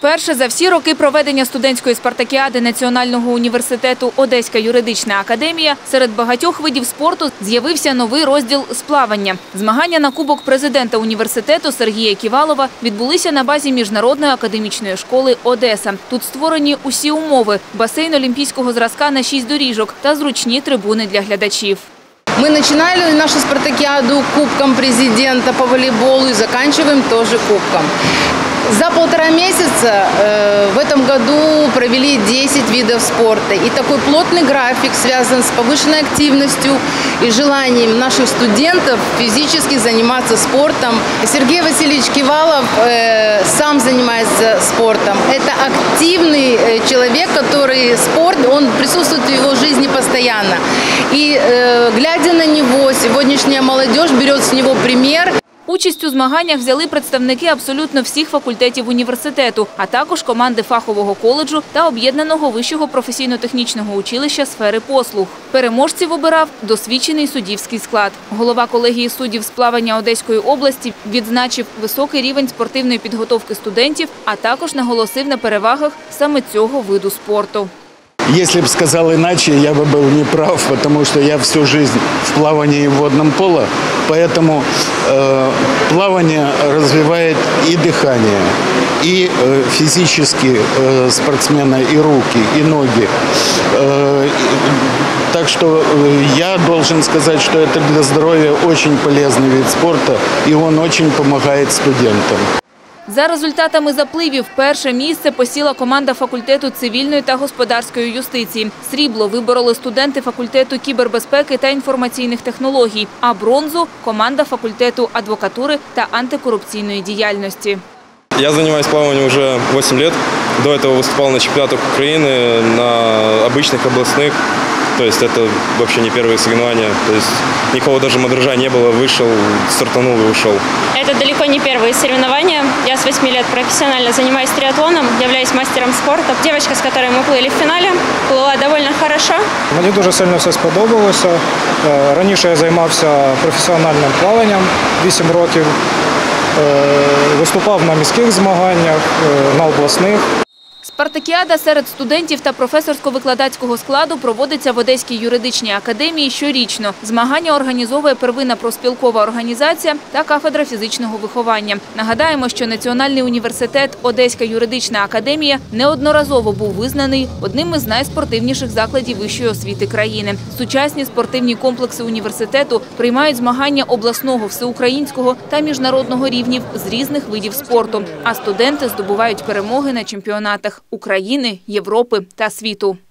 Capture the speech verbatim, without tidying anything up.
Вперше за всі роки проведення студентської спартакіади Національного університету Одеська юридична академія серед багатьох видів спорту з'явився новий розділ з плавання. Змагання на Кубок президента університету Сергія Ківалова відбулися на базі Міжнародної академічної школи «Одеса». Тут створені усі умови – басейн олімпійського зразка на шість доріжок та зручні трибуни для глядачів. Мы начинали нашу спартакиаду Кубком президента по волейболу и заканчиваем тоже Кубком. За полтора месяца э, в этом году провели десять видов спорта. И такой плотный график связан с повышенной активностью и желанием наших студентов физически заниматься спортом. Сергей Васильевич Кивалов э, сам занимается спортом. Это активный э, человек, который спорт, он присутствует в его жизни постоянно. И э, глядя на него, сегодняшняя молодежь берет с него пример. Участь у змаганнях взяли представники абсолютно всіх факультетів університету, а також команди фахового коледжу та об'єднаного вищого професійно-технічного училища сфери послуг. Переможців обирав досвідчений суддівський склад. Голова колегії суддів з плавання Одеської області відзначив високий рівень спортивної підготовки студентів, а також наголосив на перевагах саме цього виду спорту. Если бы сказал иначе, я бы был неправ, потому что я всю жизнь в плавании и в водном поло, поэтому э, плавание развивает и дыхание, и э, физически э, спортсмена, и руки, и ноги. Э, так что э, я должен сказать, что это для здоровья очень полезный вид спорта, и он очень помогает студентам. За результатами запливів перше місце посіла команда факультету цивільної та господарської юстиції. Срібло вибороли студенти факультету кібербезпеки та інформаційних технологій, а бронзу – команда факультету адвокатури та антикорупційної діяльності. Я занимаюсь плаванием уже восемь лет. До этого выступал на чемпионатах Украины, на обычных областных. То есть это вообще не первые соревнования. То есть никого даже мандража не было, вышел, стартанул и ушел. Это далеко не первые соревнования. Я с восьми лет профессионально занимаюсь триатлоном, являюсь мастером спорта. Девочка, с которой мы плыли в финале, плыла довольно хорошо. Мені дуже сильно все сподобалося. Раніше я займався професіональним плаванням вісім років. Виступав на міських змаганнях, на обласних. Спартакіада серед студентів та професорсько-викладацького складу проводиться в Одеській юридичній академії щорічно. Змагання організовує первинна профспілкова організація та кафедра фізичного виховання. Нагадаємо, що Національний університет Одеська юридична академія неодноразово був визнаний одним із найспортивніших закладів вищої освіти країни. Сучасні спортивні комплекси університету приймають змагання обласного, всеукраїнського та міжнародного рівнів з різних видів спорту, а студенти здобувають перемоги на чемпіонатах України, Європи та світу.